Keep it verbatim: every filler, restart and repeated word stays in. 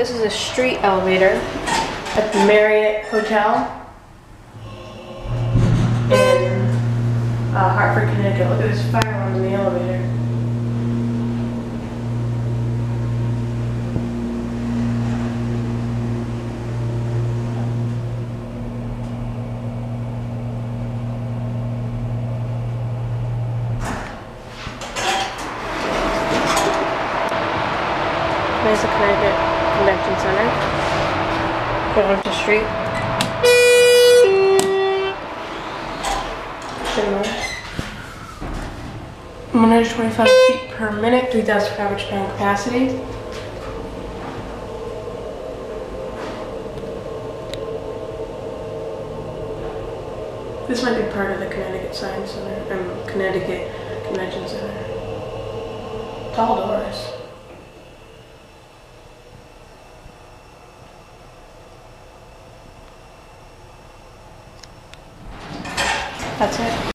This is a street elevator at the Marriott Hotel in uh, Hartford, Connecticut. Look at this fire alarm in the elevator. There's the Connecticut Convention Center. Going up the street. Schindler. one hundred twenty-five feet per minute, three thousand average pound capacity. This might be part of the Connecticut Science Center, um, Connecticut Convention Center. Tall doors. That's it.